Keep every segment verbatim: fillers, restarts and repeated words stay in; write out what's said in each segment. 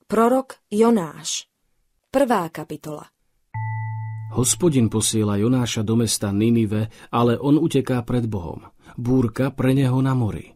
Prorok Jonáš. Prvá kapitola. Hospodin posiela Jonáša do mesta Ninive, ale on uteká pred Bohom. Búrka pre neho na mori.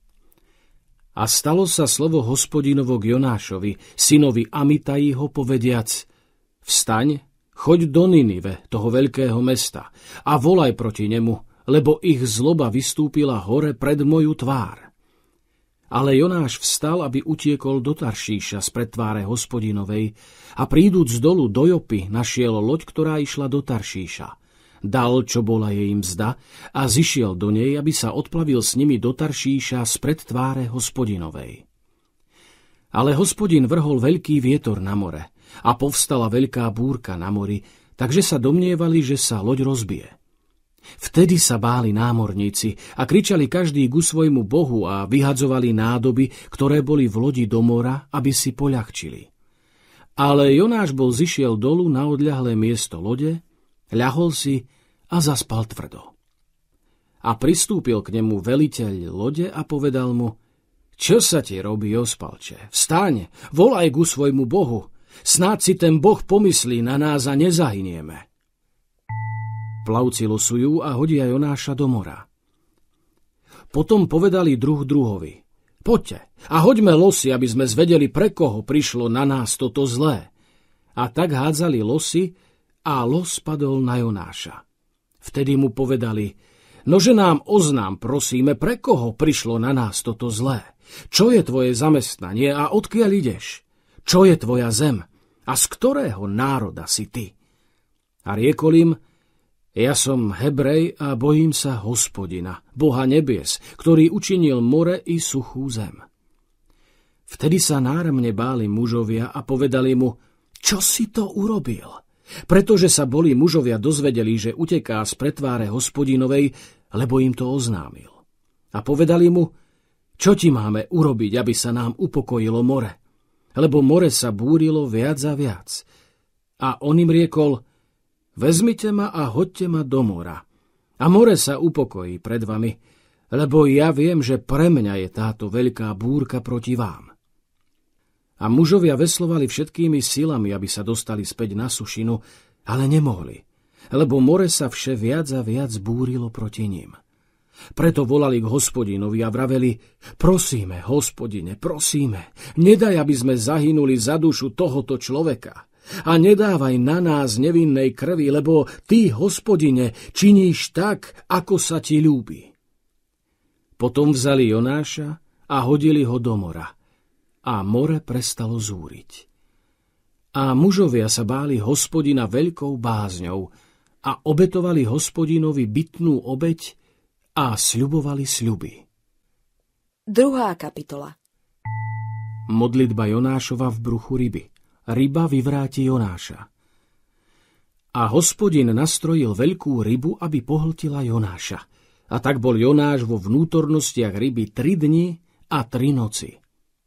A stalo sa slovo Hospodinovo k Jonášovi, synovi Amitajího, povediac: Vstaň, choď do Ninive, toho veľkého mesta, a volaj proti nemu, lebo ich zloba vystúpila hore pred moju tvár. Ale Jonáš vstal, aby utiekol do Taršíša spred tváre Hospodinovej, a príduc dolu do Jopy našiel loď, ktorá išla do Taršíša. Dal, čo bola jej mzda, a zišiel do nej, aby sa odplavil s nimi do Taršíša spred tváre Hospodinovej. Ale Hospodin vrhol veľký vietor na more a povstala veľká búrka na mori, takže sa domnievali, že sa loď rozbije. Vtedy sa báli námorníci a kričali každý ku svojmu bohu a vyhadzovali nádoby, ktoré boli v lodi do mora, aby si poľahčili. Ale Jonáš bol zišiel dolu na odľahlé miesto lode, ľahol si a zaspal tvrdo. A pristúpil k nemu veliteľ lode a povedal mu: Čo sa ti robí, ospalče? Vstaň, volaj ku svojmu bohu, snáď si ten boh pomyslí na nás a nezahynieme. Plavci losujú a hodia Jonáša do mora. Potom povedali druh druhovi: Poďte a hoďme losy, aby sme zvedeli, pre koho prišlo na nás toto zlé. A tak hádzali losy a los padol na Jonáša. Vtedy mu povedali: Nože nám oznám, prosíme, pre koho prišlo na nás toto zlé. Čo je tvoje zamestnanie a odkiaľ ideš? Čo je tvoja zem a z ktorého národa si ty? A riekol im: Ja som Hebrej a bojím sa Hospodina, Boha nebies, ktorý učinil more i suchú zem. Vtedy sa náramne báli mužovia a povedali mu: Čo si to urobil? Pretože sa boli mužovia dozvedeli, že uteká z pretváre Hospodinovej, lebo im to oznámil. A povedali mu: Čo ti máme urobiť, aby sa nám upokojilo more? Lebo more sa búrilo viac a viac. A on im riekol: Vezmite ma a hoďte ma do mora. A more sa upokojí pred vami, lebo ja viem, že pre mňa je táto veľká búrka proti vám. A mužovia veslovali všetkými silami, aby sa dostali späť na sušinu, ale nemohli, lebo more sa vše viac a viac búrilo proti ním. Preto volali k Hospodinovi a vraveli: Prosíme, Hospodine, prosíme, nedaj, aby sme zahynuli za dušu tohoto človeka. A nedávaj na nás nevinnej krvi, lebo ty, Hospodine, činíš tak, ako sa ti ľúbi. Potom vzali Jonáša a hodili ho do mora. A more prestalo zúriť. A mužovia sa báli Hospodina veľkou bázňou a obetovali Hospodinovi bytnú obeť a sľubovali sľuby. Druhá kapitola. Modlitba Jonášova v bruchu ryby. Ryba vyvráti Jonáša. A Hospodin nastrojil veľkú rybu, aby pohltila Jonáša. A tak bol Jonáš vo vnútornostiach ryby tri dni a tri noci.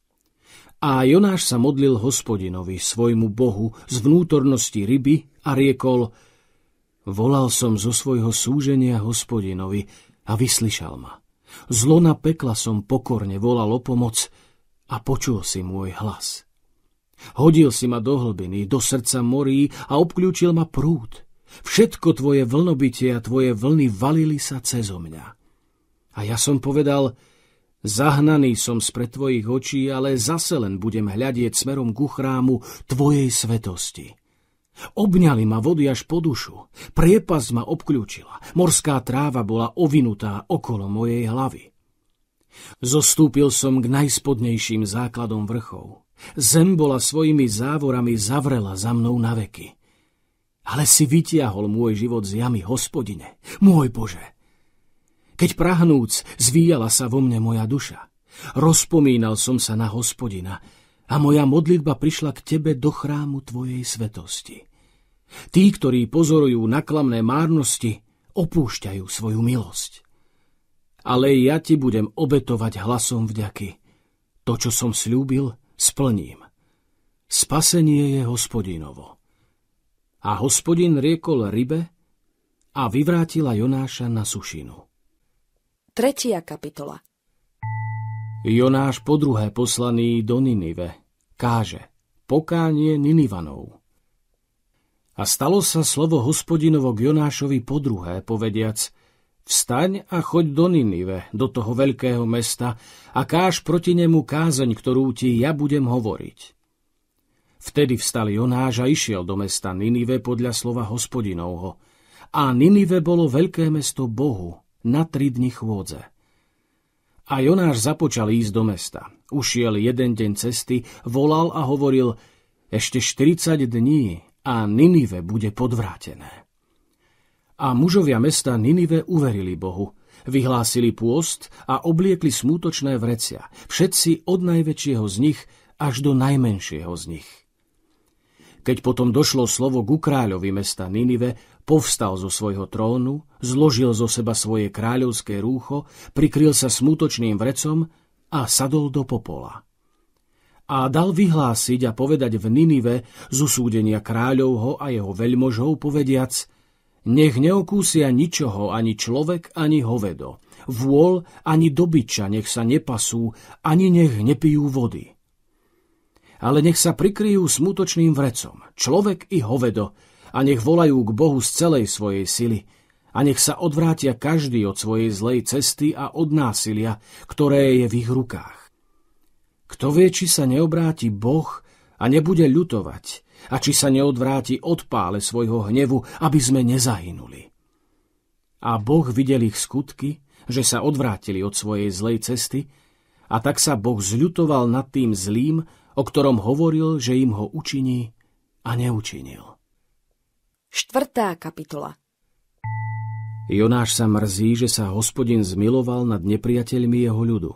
A Jonáš sa modlil Hospodinovi, svojmu Bohu, z vnútornosti ryby a riekol: Volal som zo svojho súženia Hospodinovi a vyslyšal ma. Z lona pekla som pokorne volal o pomoc a počul si môj hlas. Hodil si ma do hlbiny, do srdca morí a obkľúčil ma prúd. Všetko tvoje vlnobytie a tvoje vlny valili sa cezo mňa. A ja som povedal: Zahnaný som spred tvojich očí, ale zase len budem hľadieť smerom ku chrámu tvojej svetosti. Obňali ma vody až po dušu, priepasť ma obkľúčila, morská tráva bola ovinutá okolo mojej hlavy. Zostúpil som k najspodnejším základom vrchov. Zem bola svojimi závorami zavrela za mnou na veky. Ale si vytiahol môj život z jamy, Hospodine, môj Bože. Keď prahnúc, zvíjala sa vo mne moja duša. Rozpomínal som sa na Hospodina a moja modlitba prišla k tebe do chrámu tvojej svetosti. Tí, ktorí pozorujú naklamné márnosti, opúšťajú svoju milosť. Ale ja ti budem obetovať hlasom vďaky. To, čo som sľúbil, splním. Spasenie je Hospodinovo. A Hospodin riekol rybe a vyvrátila Jonáša na sušinu. Tretia kapitola. Jonáš po druhé poslaný do Ninive káže: pokánie Ninivanov. A stalo sa slovo Hospodinovo k Jonášovi po druhé, povediac: Vstaň a choď do Ninive, do toho veľkého mesta, a káž proti nemu kázeň, ktorú ti ja budem hovoriť. Vtedy vstal Jonáš a išiel do mesta Ninive podľa slova Hospodinovho. A Ninive bolo veľké mesto Bohu, na tri dni chôdze. A Jonáš započal ísť do mesta. Ušiel jeden deň cesty, volal a hovoril: Ešte štyridsať dní a Ninive bude podvrátené. A mužovia mesta Ninive uverili Bohu, vyhlásili pôst a obliekli smútočné vrecia, všetci od najväčšieho z nich až do najmenšieho z nich. Keď potom došlo slovo ku kráľovi mesta Ninive, povstal zo svojho trónu, zložil zo seba svoje kráľovské rúcho, prikryl sa smútočným vrecom a sadol do popola. A dal vyhlásiť a povedať v Ninive z usúdenia kráľovho a jeho veľmožov, povediac: Nech neokúsia ničoho ani človek, ani hovedo, vôľ ani dobyča nech sa nepasú, ani nech nepijú vody. Ale nech sa prikryjú smutočným vrecom, človek i hovedo, a nech volajú k Bohu z celej svojej sily, a nech sa odvrátia každý od svojej zlej cesty a od násilia, ktoré je v ich rukách. Kto vie, či sa neobráti Boh a nebude ľutovať, a či sa neodvráti od pále svojho hnevu, aby sme nezahynuli. A Boh videl ich skutky, že sa odvrátili od svojej zlej cesty, a tak sa Boh zľutoval nad tým zlým, o ktorom hovoril, že im ho učiní, a neučinil. Štvrtá kapitola. Jonáš sa mrzí, že sa Hospodin zmiloval nad nepriateľmi jeho ľudu.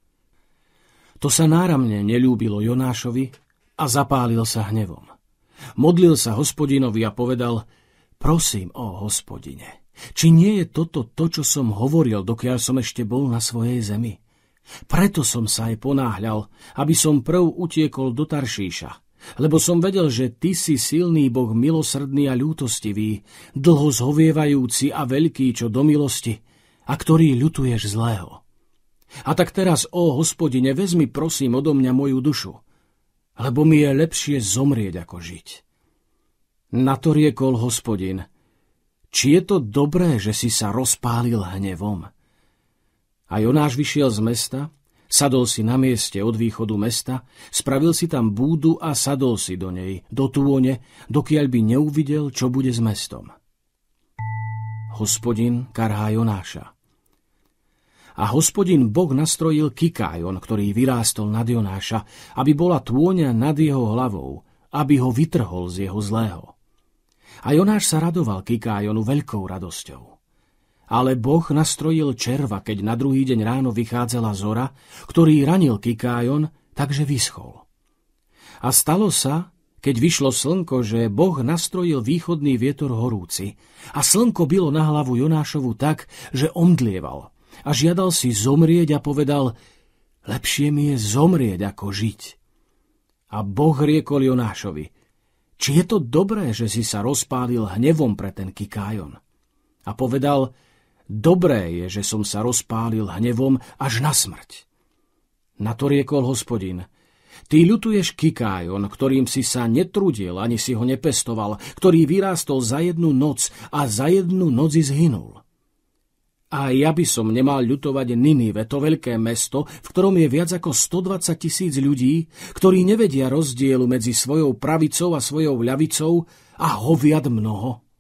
To sa náramne neľúbilo Jonášovi a zapálil sa hnevom. Modlil sa Hospodinovi a povedal: Prosím, ó Hospodine, či nie je toto to, čo som hovoril, dokiaľ som ešte bol na svojej zemi? Preto som sa aj ponáhľal, aby som prv utiekol do Taršíša, lebo som vedel, že ty si silný Boh, milosrdný a ľútostivý, dlho zhovievajúci a veľký čo do milosti, a ktorý ľutuješ zlého. A tak teraz, ó Hospodine, vezmi prosím odo mňa moju dušu, lebo mi je lepšie zomrieť ako žiť. Na to riekol Hospodin: Či je to dobré, že si sa rozpálil hnevom? A Jonáš vyšiel z mesta, sadol si na mieste od východu mesta, spravil si tam búdu a sadol si do nej, do tône, dokiaľ by neuvidel, čo bude s mestom. Hospodin karhá Jonáša. A Hospodin Boh nastrojil Kikájon, ktorý vyrástol nad Jonáša, aby bola tôňa nad jeho hlavou, aby ho vytrhol z jeho zlého. A Jonáš sa radoval Kikájonu veľkou radosťou. Ale Boh nastrojil červa, keď na druhý deň ráno vychádzala zora, ktorý ranil Kikájon, takže vyschol. A stalo sa, keď vyšlo slnko, že Boh nastrojil východný vietor horúci, a slnko bilo na hlavu Jonášovu tak, že omdlieval, a žiadal si zomrieť a povedal: Lepšie mi je zomrieť, ako žiť. A Boh riekol Jonášovi: Či je to dobré, že si sa rozpálil hnevom pre ten Kikájon? A povedal: Dobré je, že som sa rozpálil hnevom až na smrť. Na to riekol Hospodin: Ty ľutuješ Kikájon, ktorým si sa netrudil, ani si ho nepestoval, ktorý vyrástol za jednu noc a za jednu noc zhynul. A ja by som nemal ľutovať Ninive, to veľké mesto, v ktorom je viac ako stodvadsať tisíc ľudí, ktorí nevedia rozdielu medzi svojou pravicou a svojou ľavicou, a hoviad mnoho.